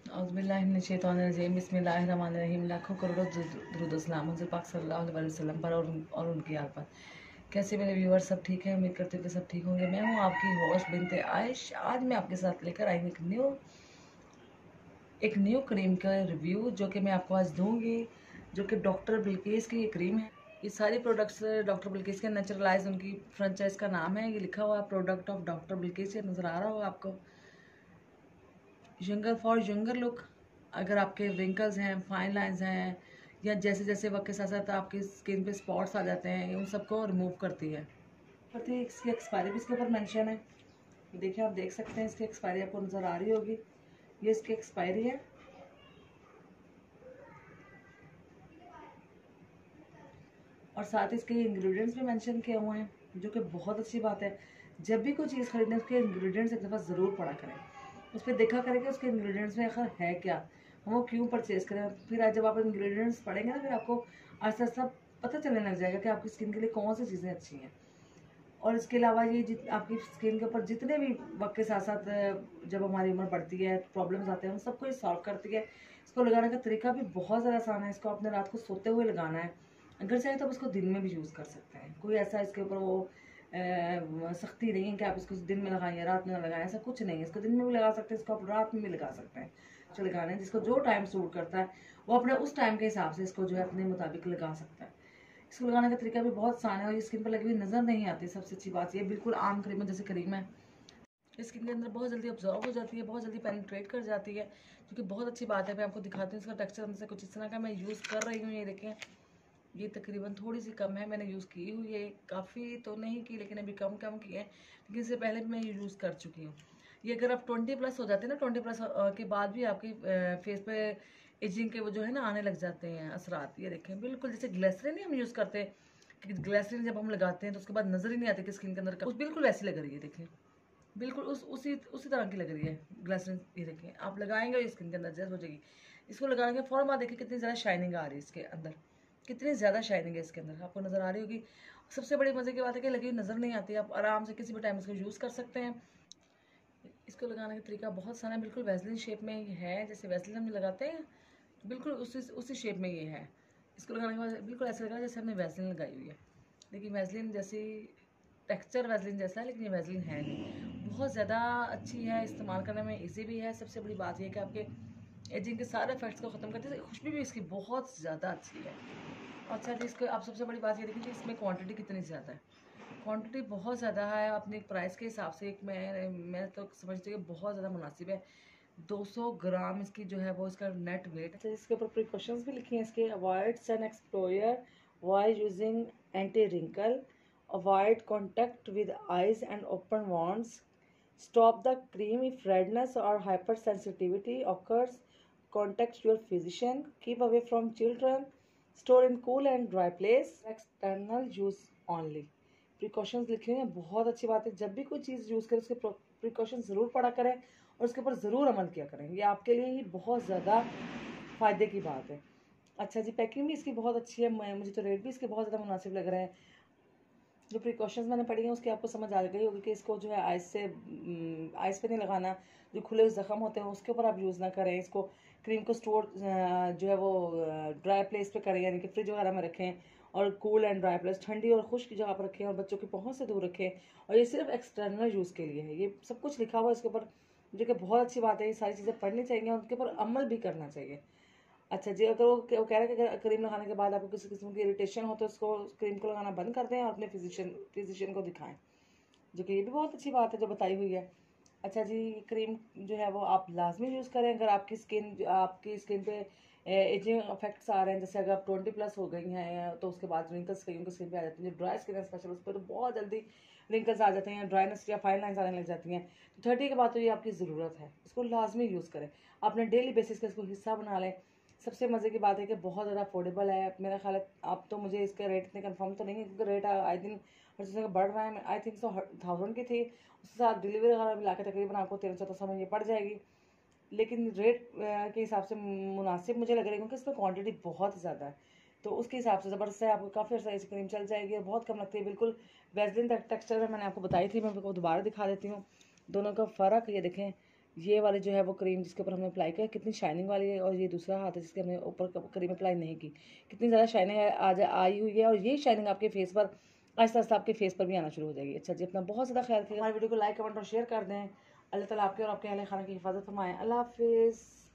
औज़ुबिल्लाहिमिनश्शैतानिर्रजीम बिस्मिल्लाहिर्रहमानिर्रहीम। लाखों करोड़ों दुरूद सलाम हुज़ूर पाक सल्लल्लाहु अलैहि वसल्लम पर और उनकी आल पर। कैसे मेरे व्यूअर्स सब ठीक है? उम्मीद करते हैं कि सब ठीक होंगे। मैं हूँ आपकी होस्ट बिनते आयश। आज मैं आपके साथ लेकर आई हूँ एक न्यू क्रीम का रिव्यू, जो कि मैं आपको आज दूँगी, जो कि डॉक्टर बिल्किस की ये क्रीम है। ये सारी प्रोडक्ट्स डॉक्टर बिल्किस के नेचुरलाइज उनकी फ्रेंचाइज का नाम है। ये लिखा हुआ है प्रोडक्ट ऑफ डॉक्टर बिल्किस, ये नज़र आ रहा होगा आपको। Younger for younger look. अगर आपके रिंकल्स हैं, फाइन लाइंस हैं, या जैसे जैसे वक्त के साथ साथ आपकी स्किन पे स्पॉट्स आ जाते हैं, उन सबको रिमूव करती है। इसकी एक्सपायरी भी इसके ऊपर मेंशन है। देखिए, आप देख सकते हैं इसकी एक्सपायरी आपको नज़र आ रही होगी। ये इसकी एक्सपायरी है। और साथ ही इसके इंग्रेडिएंट्स भी मेंशन किए हुए हैं, जो कि बहुत अच्छी बात है। जब भी कोई चीज़ खरीदें, उसके इंग्रेडिएंट्स एक दफ़ा ज़रूर पढ़ा करें, उस पर देखा करें कि उसके इंग्रेडिएंट्स में आखिर है क्या, हम वो क्यों परचेज़ करें। फिर आज जब आप इंग्रेडिएंट्स पढ़ेंगे ना, फिर आपको आहिस्ता आहिस्ता पता चलने लग जाएगा कि आपकी स्किन के लिए कौन सी चीज़ें अच्छी हैं। और इसके अलावा ये आपकी स्किन के ऊपर जितने भी वक्त के साथ साथ जब हमारी उम्र बढ़ती है, प्रॉब्लम्स आते हैं, उन सबको ये सॉल्व करती है। इसको लगाने का तरीका भी बहुत ज़्यादा आसान है। इसको आपने रात को सोते हुए लगाना है। अगर चाहे तो आप इसको दिन में भी यूज़ कर सकते हैं। कोई ऐसा इसके ऊपर वो सख्ती नहीं है कि आप इसको दिन में लगाएं या रात में लगाएं, ऐसा कुछ नहीं है। इसको दिन में भी लगा सकते हैं, इसको आप रात में भी लगा सकते हैं। जो लगाना है, जिसको जो टाइम सूट करता है, वो अपने उस टाइम के हिसाब से इसको जो है अपने मुताबिक लगा सकता है। इसको लगाने का तरीका भी बहुत आसान है और ये स्किन पर लगी हुई नज़र नहीं आती। सबसे अच्छी बात ये बिल्कुल आम क्रीम जैसे क्रीम है, स्किन के अंदर बहुत जल्दी ऑब्जॉर्व हो जाती है, बहुत जल्दी पेनिट्रेट कर जाती है, जो कि बहुत अच्छी बात है। मैं आपको दिखाती हूँ इसका टेक्सचर अंदर से कुछ इस तरह का मैं यूज़ कर रही हूँ। ये देखें, ये तकरीबन थोड़ी सी कम है, मैंने यूज़ की हुई है। काफ़ी तो नहीं की, लेकिन अभी कम कम की है, लेकिन इससे पहले भी मैं ये यूज़ कर चुकी हूँ। ये अगर आप 20+ हो जाते हैं ना, 20+ के बाद भी आपकी फेस पे एजिंग के वो जो है ना आने लग जाते हैं असरात। ये देखें, बिल्कुल जैसे ग्लिसरीन नहीं हम यूज़ करते हैं, कि ग्लिसरीन जब हम लगाते हैं तो उसके बाद नज़र ही नहीं आती कि स्किन के अंदर का, बिल्कुल वैसी लग रही है। देखें, बिल्कुल उसी तरह की लग रही है ग्लिसरीन। ये देखें, आप लगाएंगे स्किन के अंदर जैसे हो जाएगी। इसको लगाने के फौरन बाद देखिए कितनी ज़्यादा शाइनिंग आ रही है इसके अंदर, कितनी ज़्यादा शाइनिंग है इसके अंदर, आपको नज़र आ रही होगी। सबसे बड़ी मज़े की बात है कि लगी नज़र नहीं आती, आप आराम से किसी भी टाइम इसको यूज़ कर सकते हैं। इसको लगाने का तरीका बहुत सारा है। बिल्कुल वैसलीन शेप में ये है, जैसे वैसलीन हम लगाते हैं, बिल्कुल उसी शेप में ये है। इसको लगाने के बाद बिल्कुल ऐसा लगा जैसे हमने वैसलीन लगाई हुई है। लेकिन वैसलीन जैसी टेक्सचर वैसलीन जैसा है, लेकिन ये वैसलीन है नहीं। बहुत ज़्यादा अच्छी है, इस्तेमाल करने में इजी भी है। सबसे बड़ी बात यह है कि आपके एजिंग के सारे इफेक्ट्स को ख़त्म करती है। खुशबू भी इसकी बहुत ज़्यादा अच्छी है। अच्छा जी, इसको आप सबसे बड़ी बात ये देखिए, इसमें क्वांटिटी कितनी ज़्यादा है। क्वांटिटी बहुत ज़्यादा है, अपने प्राइस के हिसाब से एक मैं तो समझती हूँ कि बहुत ज़्यादा मुनासिब है। 200 ग्राम इसकी जो है वो इसका नेट वेट। अच्छा, इसके ऊपर प्रिकॉशंस भी लिखी हैं इसके। Avoid sun exposure while using anti wrinkle, avoid contact with eyes and open wounds, stop the cream if redness और hyper sensitivity occurs, contact your physician, keep away from children, store in cool and dry place, external use only. Precautions लिखे हैं, बहुत अच्छी बात है। जब भी कोई चीज़ यूज़ करें, उसके प्रिकॉशंस ज़रूर पढ़ा करें और उसके ऊपर ज़रूर अमल किया करें। ये आपके लिए ही बहुत ज़्यादा फ़ायदे की बात है। अच्छा जी, पैकिंग भी इसकी बहुत अच्छी है। मुझे तो रेट भी इसके बहुत ज़्यादा मुनासिब लग रहे हैं। जो प्रिकॉशंस मैंने पढ़ी हैं उसकी आपको समझ आ गई होगी कि इसको जो है आइस पे नहीं लगाना। जो खुले ज़ख़म होते हैं उसके ऊपर आप यूज़ ना करें। इसको क्रीम को स्टोर जो है वो ड्राई प्लेस पे करें, यानी कि फ्रिज वगैरह में रखें, और कूल एंड ड्राई प्लेस, ठंडी और खुश्क जगह पर रखें, और बच्चों की पहुँच से दूर रखें। और ये सिर्फ एक्सटर्नल यूज़ के लिए है। ये सब कुछ लिखा हुआ है इसके ऊपर, जो कि बहुत अच्छी बात है। ये सारी चीज़ें पढ़नी चाहिए और उनके ऊपर अमल भी करना चाहिए। अच्छा जी, अगर वो कह रहे हैं कि क्रीम लगाने के बाद आपको किसी किस्म की इरिटेशन हो तो उसको क्रीम को लगाना बंद कर दें और अपने फिजिशियन को दिखाएं, जो कि ये भी बहुत अच्छी बात है जो बताई हुई है। अच्छा जी, क्रीम जो है वो आप लाजमी यूज़ करें अगर आपकी स्किन पे एजिंग इफेक्ट्स आ रहे हैं। जैसे अगर आप 20+ हो गई हैं तो उसके बाद रिंकल्स कहीं उनकी स्किन पे आ जाती है। जो ड्राई स्किन है स्पेशल, उस पर तो बहुत जल्दी रिंकल्स आ जाते हैं, ड्राइनेस या फाइन लाइन्स आने लग जाती हैं। तो 30 के बाद तो ये आपकी ज़रूरत है, इसको लाजमी यूज़ करें। अपने डेली बेसिस का इसको हिस्सा बना लें। सबसे मज़े की बात है कि बहुत ज़्यादा अफोर्डेबल है। मेरा ख्याल है, आप तो मुझे इसका रेट इतने कंफर्म तो नहीं है, क्योंकि रेट आई दिन हर चीज़ का बढ़ रहा है। आई थिंक सो 1000 की थी, उसके साथ डिलीवरी वगैरह मिला के तकरीबन आपको 1300 में ये पड़ जाएगी। लेकिन रेट के हिसाब से मुनासिब मुझे लग रहा है, क्योंकि इसमें क्वांटिटी बहुत ज़्यादा है। तो उसके हिसाब से ज़बरदस्त है, आपको काफ़ी अर्सा ऐसी क्रीम चल जाएगी और बहुत कम लगती है। बिल्कुल वैसलीन टेक्सचर में मैंने आपको बताई थी, मैं आपको दोबारा दिखा देती हूँ दोनों का फ़र्क। ये देखें, ये वाली जो है वो क्रीम जिसके ऊपर हमने अप्लाई किया कितनी शाइनिंग वाली है, और ये दूसरा हाथ है जिसके हमने ऊपर क्रीम अप्लाई नहीं की, कितनी ज़्यादा शाइनिंग आज आई हुई है। और यही शाइनिंग आपके फेस पर आहिस्ता आहिस्ता आपके फेस पर भी आना शुरू हो जाएगी। अच्छा जी, अपना बहुत ज़्यादा ख्याल रखिएगा, हमारी वीडियो को लाइक कमेंट और शेयर कर दें। अल्लाह ताला आपके और आपके अहले खाना की हिफाजत फरमाएं। अल्लाह हाफिज़।